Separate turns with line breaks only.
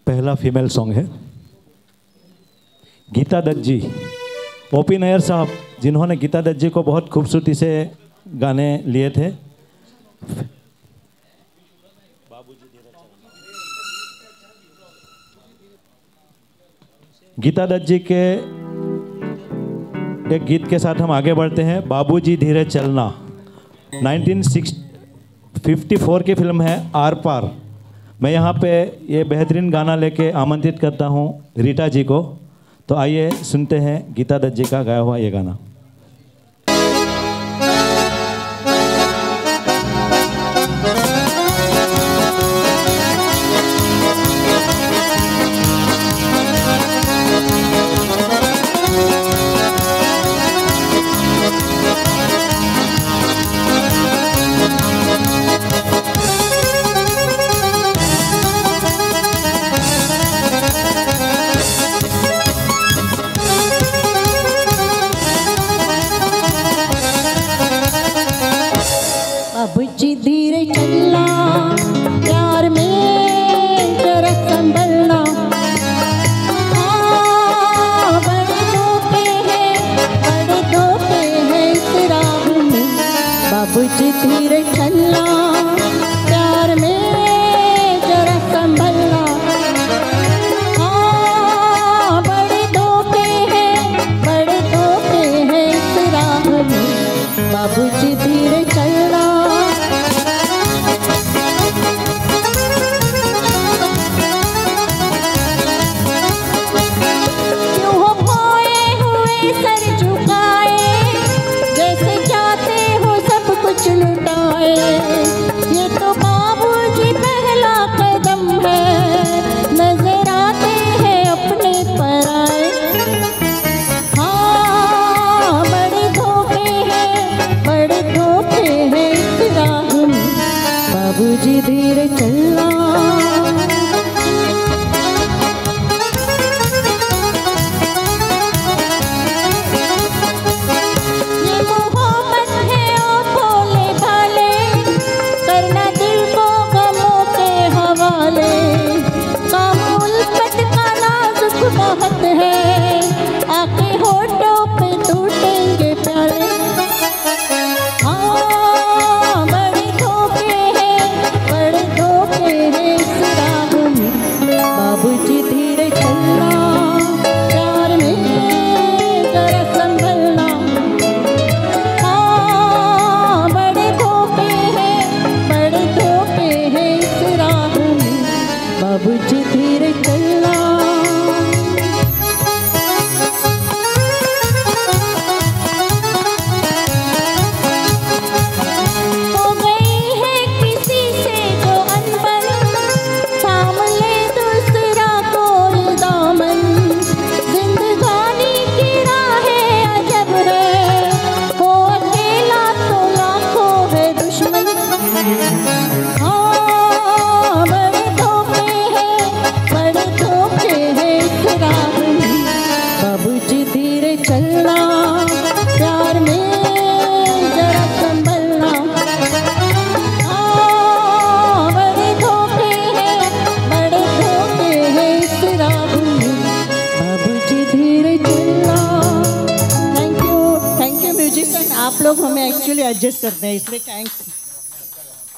पहला female song है। Geeta Dutt ji, OP Nayyar साहब जिन्होंने गीता दत्त जी को बहुत खूबसूरती से गाने लिए थे। गीता दत्त जी के एक गीत के साथ हम आगे बढ़ते हैं। बाबूजी धीरे चलना 1954 की फिल्म है आर पार। मैं यहाँ पे ये बेहतरीन गाना लेके आमंत्रित करता हूँ रीटा जी को। तो आइए सुनते हैं गीता दत्त जी का गाया हुआ ये गाना।
बाबूजी धीरे चलना, प्यार में जरा संभलना। हाँ, बड़े धोखे हैं इस राह में। बाबूजी धीरे चलना, प्यार में जरा संभलना। हाँ, बड़े धोखे हैं इस राह में। बाबूजी धीरे चलना। ये तो बाबूजी पहला कदम है, नजर आते हैं अपने पराए। हाँ, बड़े धोखे हैं इस राह में। बाबूजी धीरे चलना। बहुत है आके होठों पे टूटेंगे प्याले। हाँ, बड़े धोखे हैं इस राह में। बाबूजी धीरे चलना, प्यार में जरा संभलना। हाँ, बड़े धोखे हैं इस राह में। बाबूजी धीरे चलना। बाबूजी धीरे चलना, प्यार में जरा संभलना। हाँ, बड़े धोखे हैं इस राह में। बाबूजी धीरे चलना। Thank you musician. आप लोग हमें एक्चुअली एडजस्ट करते हैं, इसलिए थैंक्स।